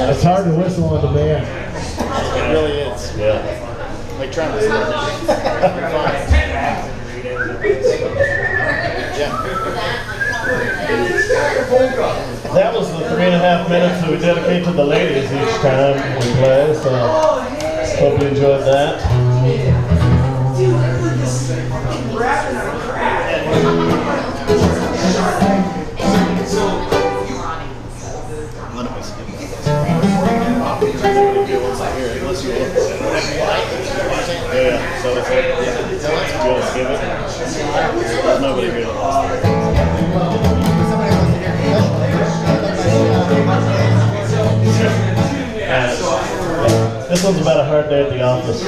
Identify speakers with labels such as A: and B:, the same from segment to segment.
A: It's hard to whistle on demand.
B: It really is.
C: Yeah.
B: Like trying to slow down.
C: That was the 3.5 minutes that we dedicate to the ladies each time we play, so hope you enjoyed that. Yeah, so it's like, you'll skip it. There's nobody here that wants to. This one's about a hard day at the office.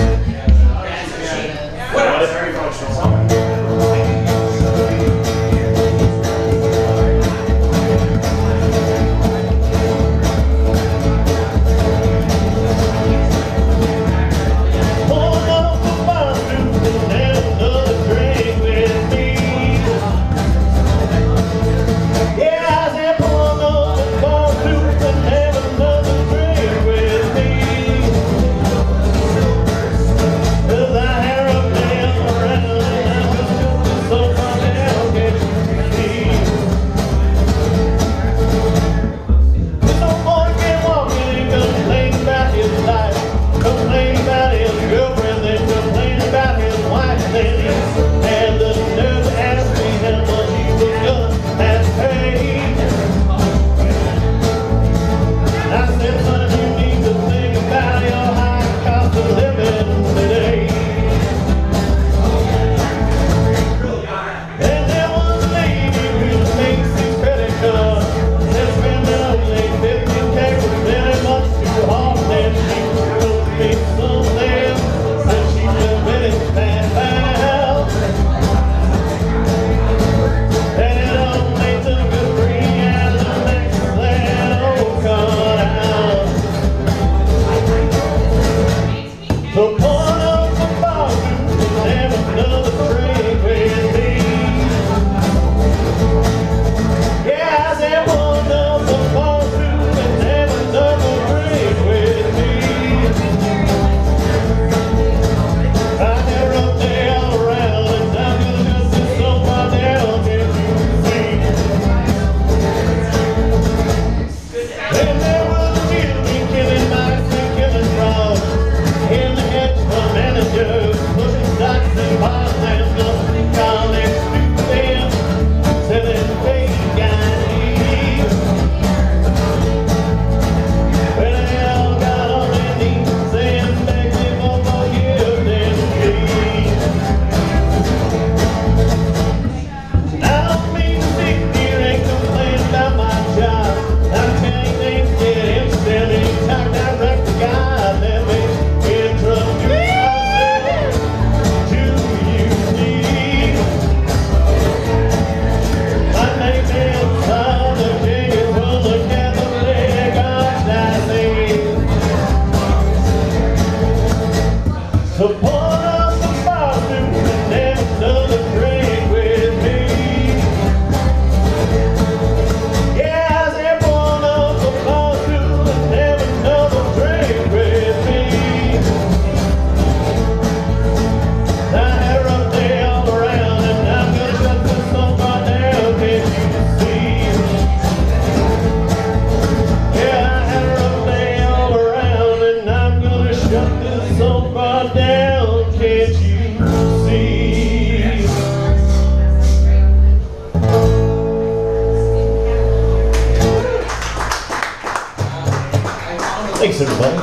C: Thanks, everybody.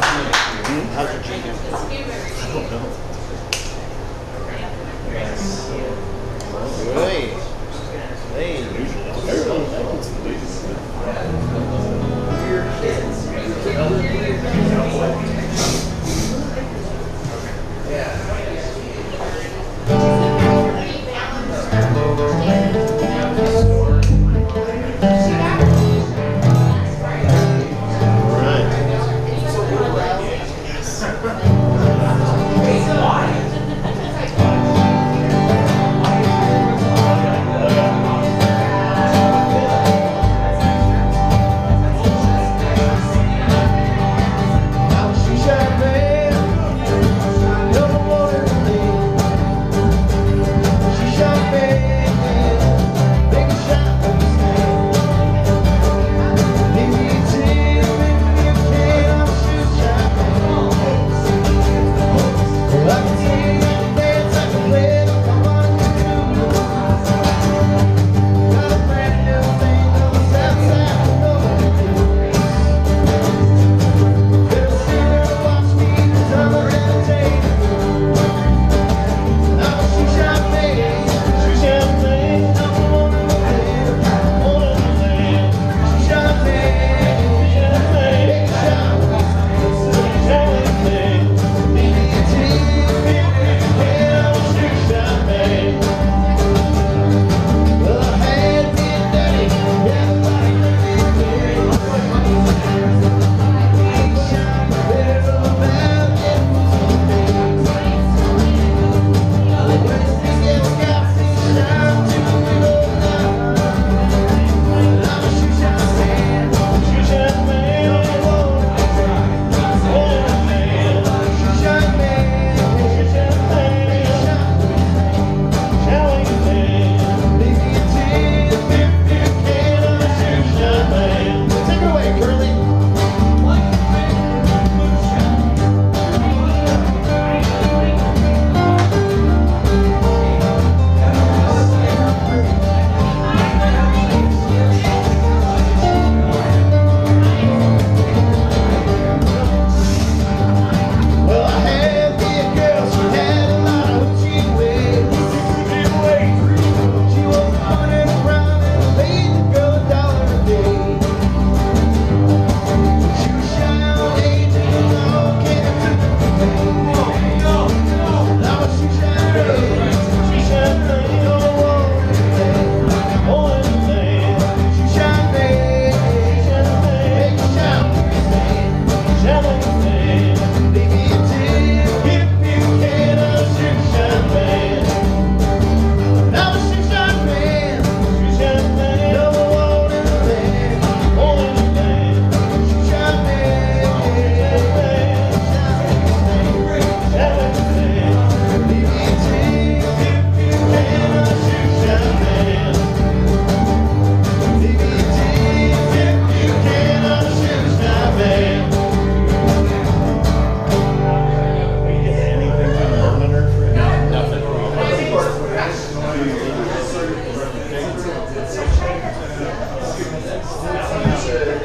B: How's your chicken? I don't know. Hey.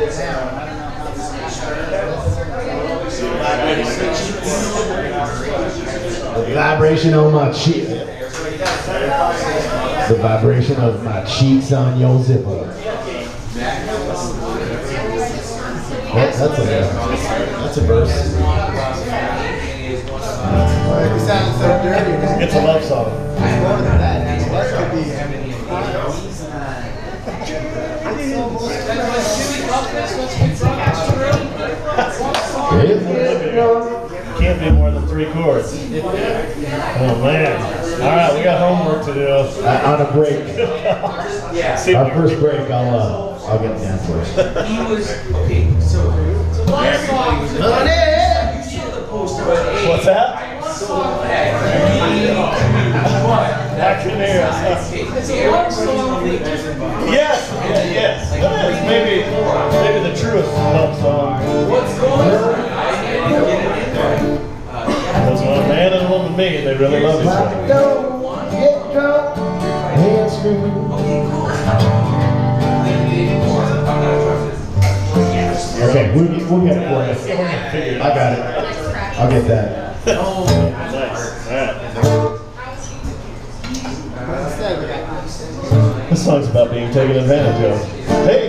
A: The vibration on my cheek. The vibration of my cheeks on your zipper. That's a verse.
D: You sound so dirty.
C: It's a love song.
D: More than that. That could be.
C: Can't be more than 3 chords. Oh man. Alright, we got homework to do.
A: On a break.
C: See
A: Our first break, I'll get down first.
E: He was okay. So everybody was
C: What's that? Yes, yes. That is maybe the truest love song.
E: What's going on?
C: Because when a man and a woman meet, they really love each other.
A: Don't get drunk and scream. Okay, we'll get it for you. I got it. I'll get that.
C: Nice. Alright. This song's about being taken advantage of. Hey!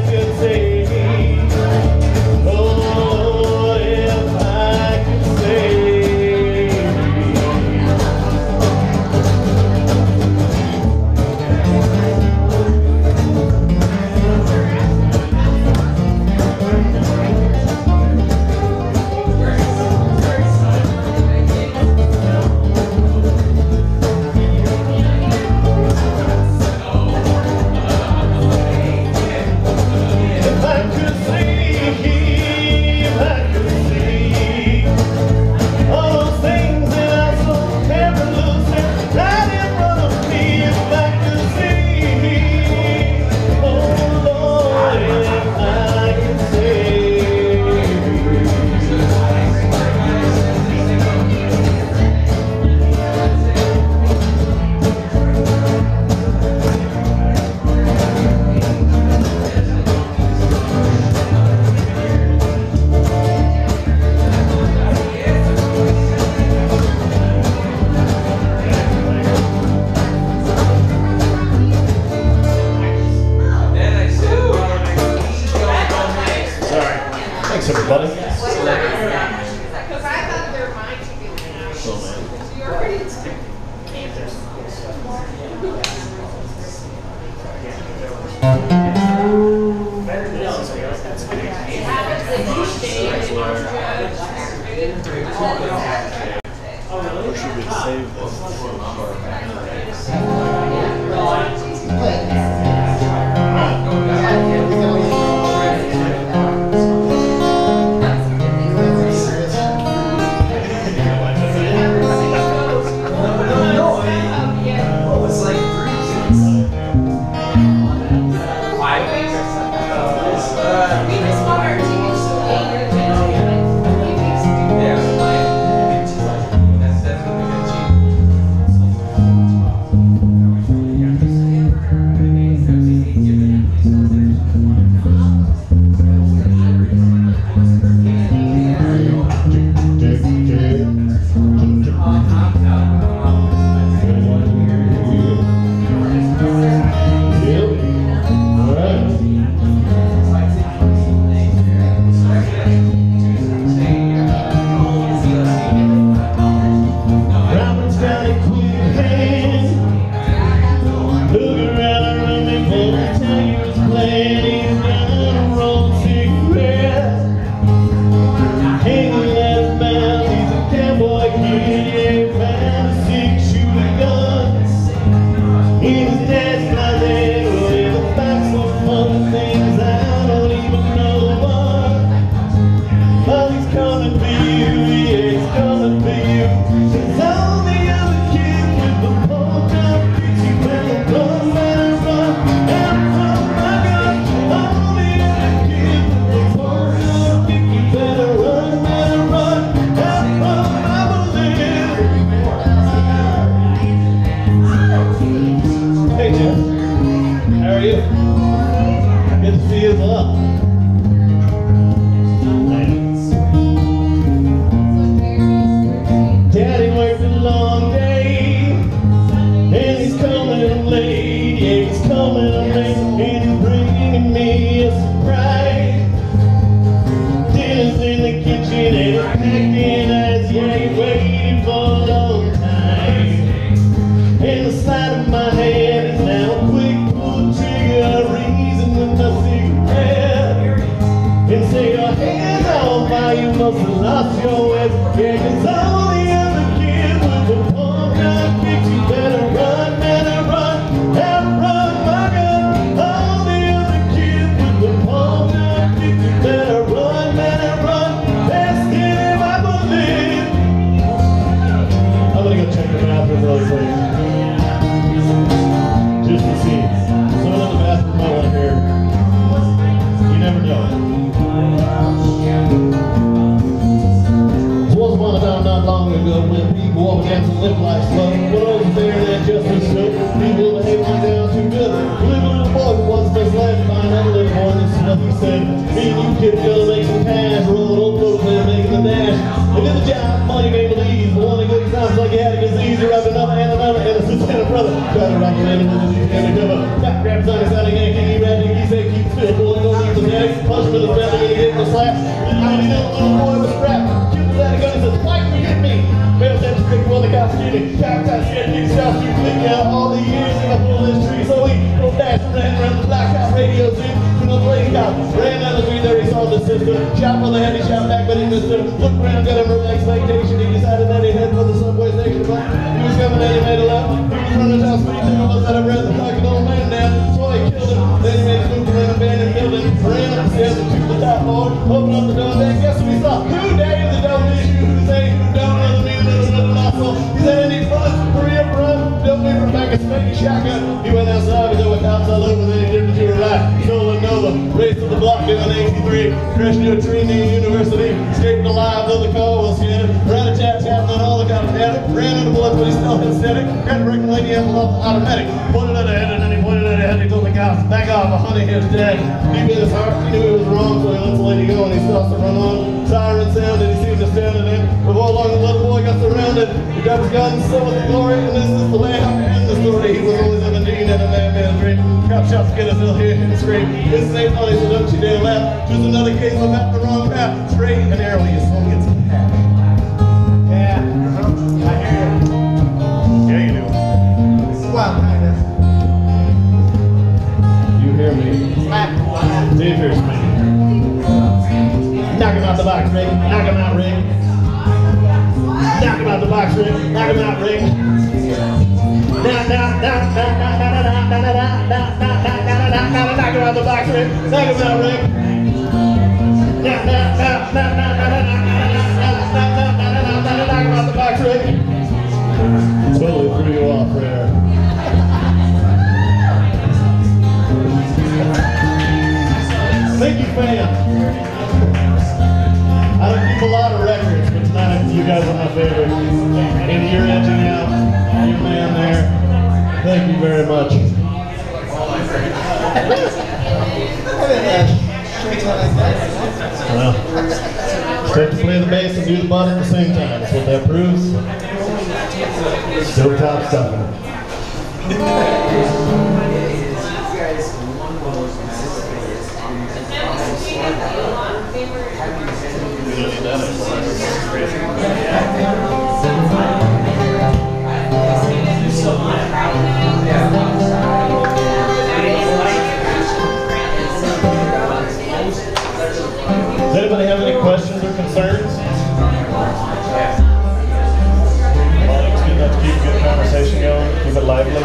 C: Say
B: Or should we save this?
C: Knock him out the box, Rick. Knock him out, Rick. box, Rick. Knock him out, Rick. Knock him out the box, Rick. Knock him out, Rick. Knock him out the box, Rick. Totally threw you off there. Thank you, fam. I don't keep a lot of records, but tonight you guys are my favorite. And you're edging out. Your man there. Thank you very much. Well, start to play the bass and do the butt at the same time. That's what that proves.
A: Still top stuff.
C: Does anybody have any questions or concerns? Well, it's good enough to keep a good conversation going, keep it lively.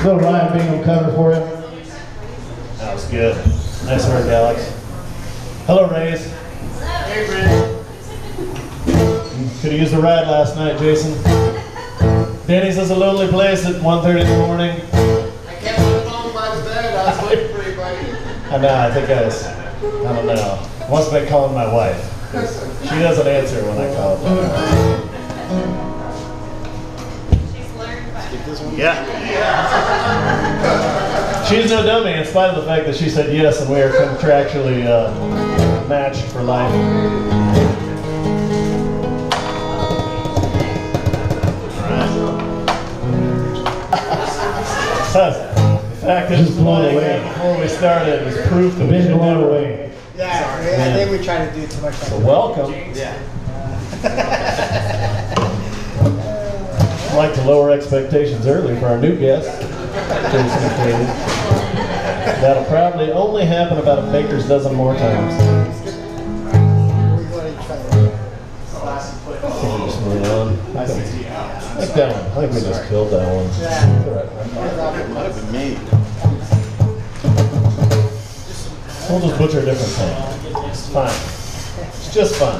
A: Little Ryan Bingham cover for you.
C: That was good. Nice work, Alex. Hello, Rays.
D: Hey, Brandon.
C: Could have used a ride last night, Jason. Denny's is a lonely place at 1:30 in the morning.
D: I can't live home by the bed. I was waiting for you, buddy.
C: I know, I think I don't know. I must have been calling my wife. She doesn't answer when I call her.
B: Yeah.
C: She's no dummy, in spite of the fact that she said yes and we are contractually matched for life. The fact that it's
A: blown
C: flying
A: away.
C: out before we started is proof that we
A: Been
C: should
A: blown
C: never.
A: away.
D: Yeah, I think we try to do too much.
C: So welcome.
B: Yeah.
C: I'd like to lower expectations early for our new guest, Jason McCabe. That'll probably only happen about a baker's dozen more times. I think we just move on. I think we just killed that one.
B: Might have been me.
C: We'll just butcher a different thing. It's fine. It's just fine.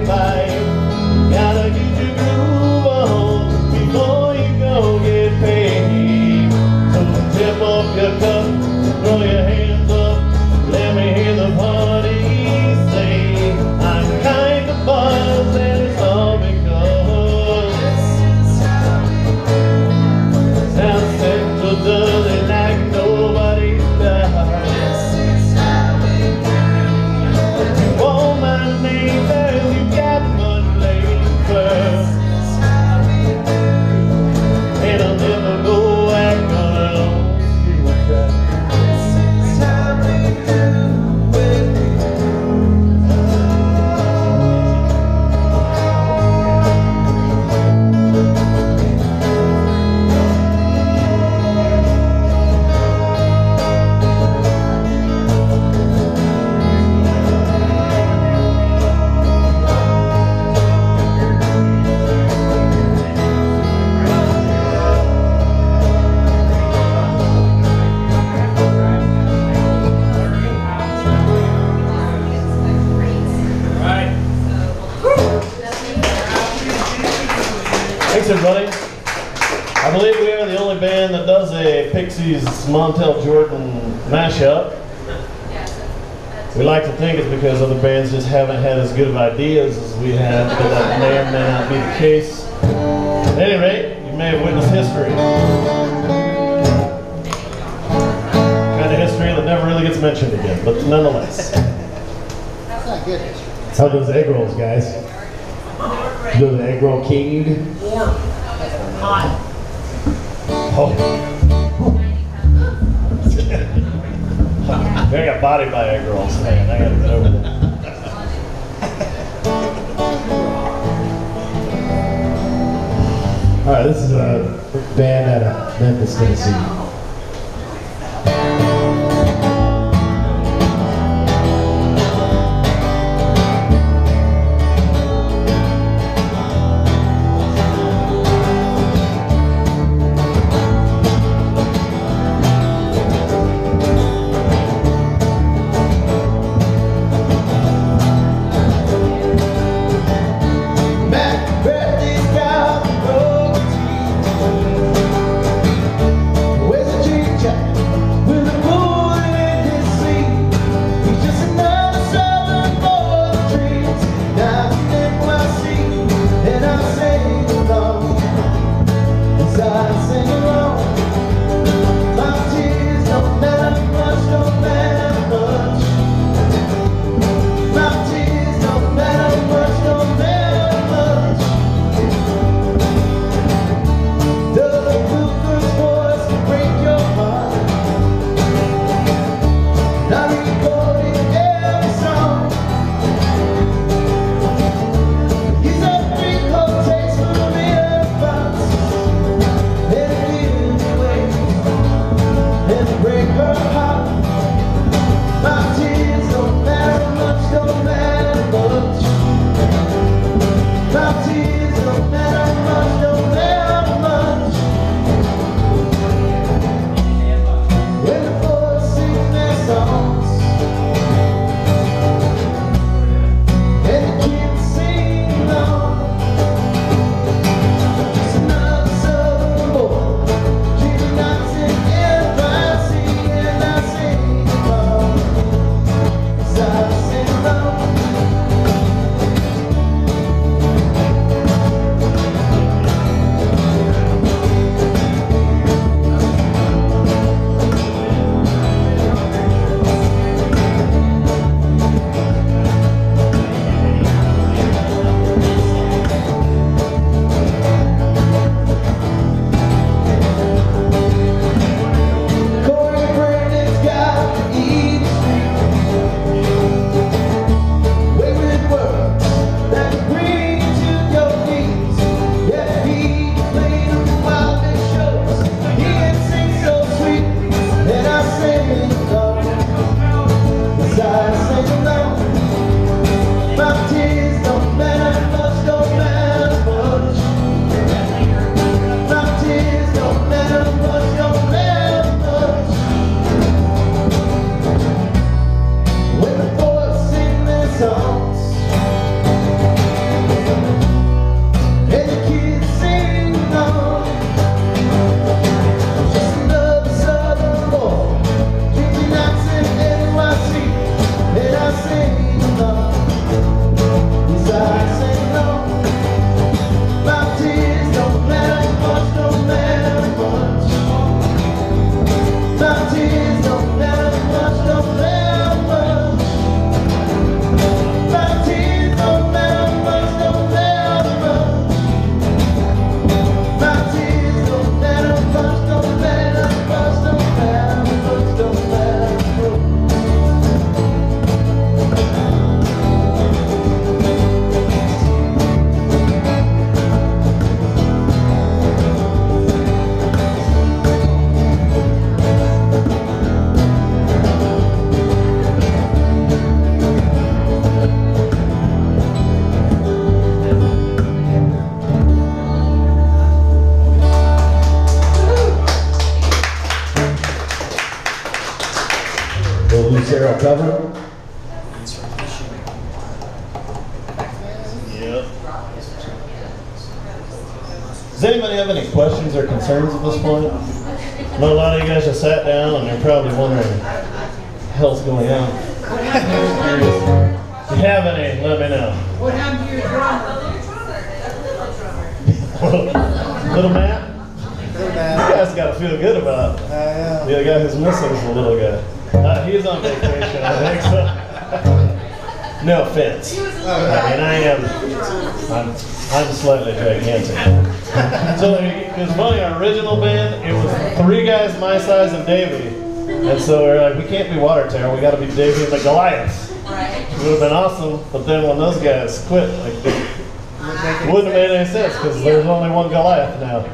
C: right pipe. Gotta get your groove on before you go get paid. So tip off your cup, throw your hands up, let me hear the party say, I'm kind of buzzed and it's all because South Central does it like nobody's done. You want my neighbors, you got much labor, and I'll never go back on an old school track. Thanks everybody. I believe we are the only band that does a Pixies Montel Jordan mashup. We like to think it's because other bands just haven't had as good of ideas as we have, but that may or may not be the case. At any rate, you may have witnessed history. Kind of history that never really gets mentioned again, but nonetheless.
B: That's not good history.
A: How are those egg rolls, guys? You know the egg roll king?
B: Warm. Hot.
A: Oh. I got bodied by egg rolls, man. I gotta get over that. All right, this is a band out of Memphis, Tennessee.
C: Well, Does anybody have any questions or concerns at this point? I know a lot of you guys just sat down and you're probably wondering what the hell's going on. If you have any, let me know.
E: What happened to your drummer?
C: Little Matt?
F: Little
C: You
F: man.
C: guys got to feel good about
F: Yeah.
C: the guy who's missing is the little guy. He's on vacation, I think so. No offense. I mean, I'm slightly gigantic. So it's funny, our original band, it was 3 guys my size and Davey. And so we were like, we can't be Water Tower, we gotta be Davey and the Goliaths. It would have been awesome, but then when those guys quit, like, it wouldn't have made any sense because there's only one Goliath now.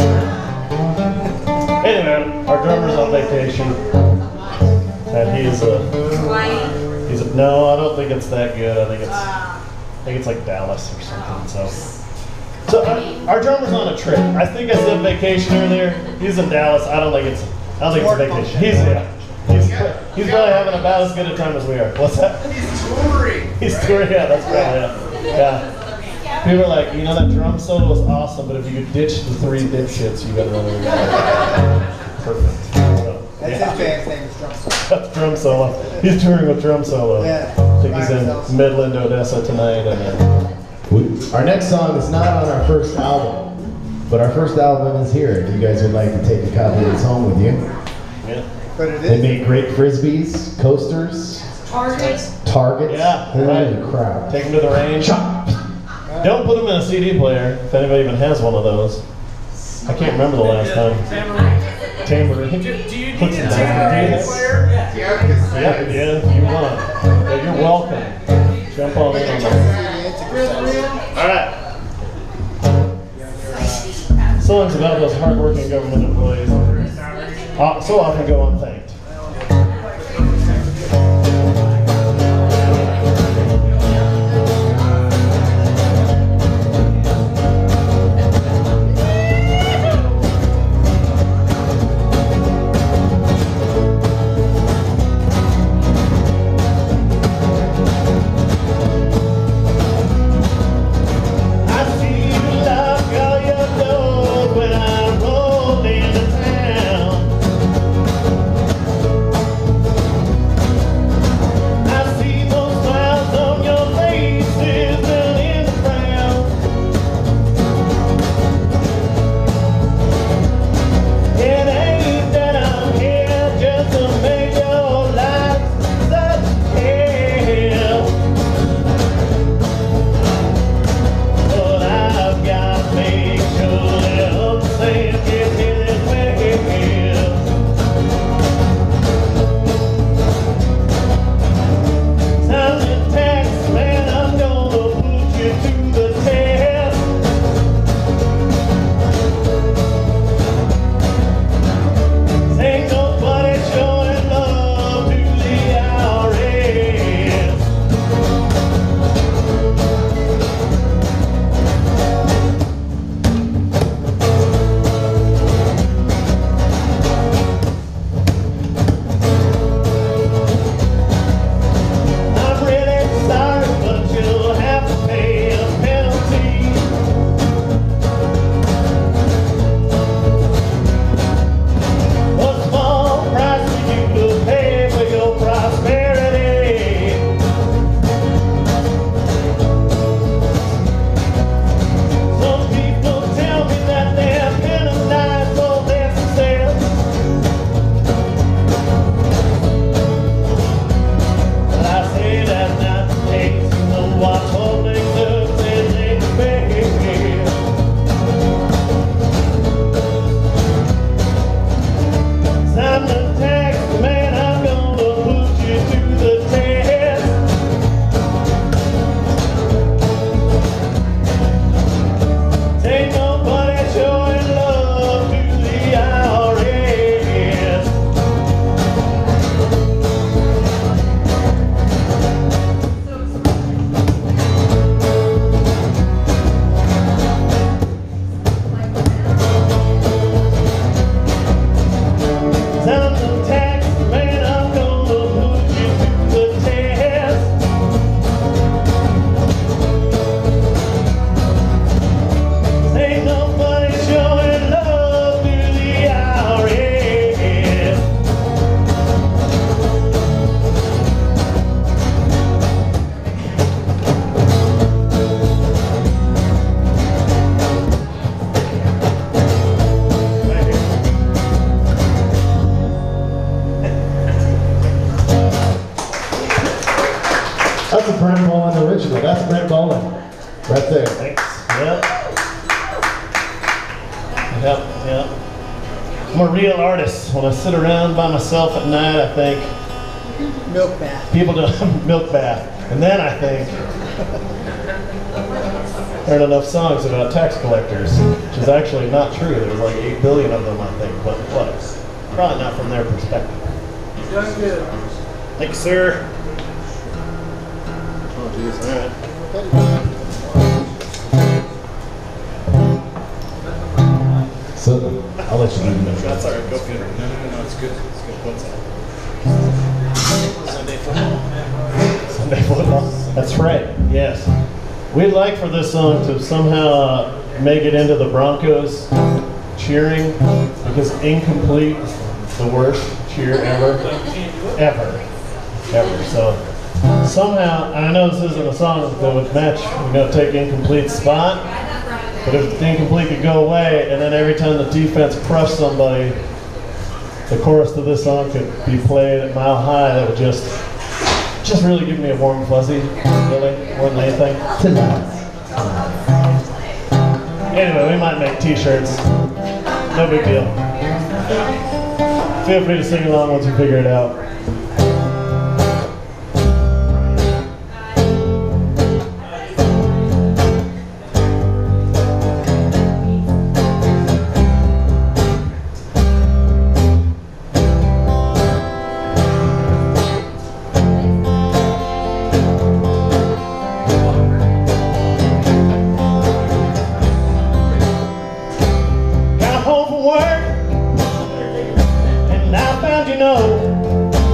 C: Anyway, our drummer's on vacation. And he's no, I don't think it's that good. I think it's like Dallas or something. So our drummer's on a trip. I think I said vacation earlier. He's in Dallas. I don't think it's a vacation. He's probably having about as good a time as we are. What's that?
D: He's touring.
C: He's touring. Yeah, that's probably it. Yeah. People are like, you know, that drum solo was awesome, but if you could ditch the 3 dipshits, you gotta run over. Perfect. So,
F: That's his band's name is Drum Solo.
C: That's drum solo. He's touring with drum solo.
F: Yeah.
C: I think he's in Midland, Odessa tonight. And
A: Our next song is not on our first album, but our first album is here. If you guys would like to take a copy of this home with you.
C: yeah.
F: But it
A: They
F: is.
A: make great frisbees, coasters, targets.
C: Yeah,
A: Holy
C: right.
A: crap.
C: Take him to the range. Don't put him in a CD player, if anybody even has one of those. I can't remember the last time. Tambourine.
E: Do you
C: Put
E: need
C: some
E: a
C: tambourine.
E: tape player?
D: Yeah, because
C: Yeah, if you want. Yeah, you're welcome. Jump on in on that. Alright. Songs about those hardworking government employees who so often go unthanked. I see you lock all your doors when I roll into town.
A: Right there.
C: Thanks. Yep. Yep, yep. I'm a real artist. When I sit around by myself at night, I think
F: Milk bath.
C: people do milk bath. And then I think heard enough songs about tax collectors, which is actually not true. There's like 8 billion of them, I think, but what? Probably not from their perspective.
D: That's good.
C: Thank you, sir. Oh, geez, all right.
A: So, I'll let you do the
C: That's all right. Go for it. No, it's good. It's good. What's that? Sunday football. Sunday football. That's right. Yes. We'd like for this song to somehow make it into the Broncos cheering, because incomplete is the worst cheer ever. So somehow, and I know this isn't a song that would match, take incomplete spot, but if the incomplete could go away, and then every time the defense crushed somebody, the chorus to this song could be played at Mile High, that would just really give me a warm fuzzy, really, more than anything.
A: tonight.
C: Anyway, we might make t-shirts. No big deal. Feel free to sing along once you figure it out. Got home from work, and I found your note.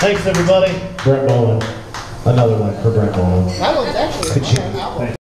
C: Thanks, everybody.
A: Brent Bowen. Another one for Brent Bowen.
F: That one's actually
A: Could you-
F: an album.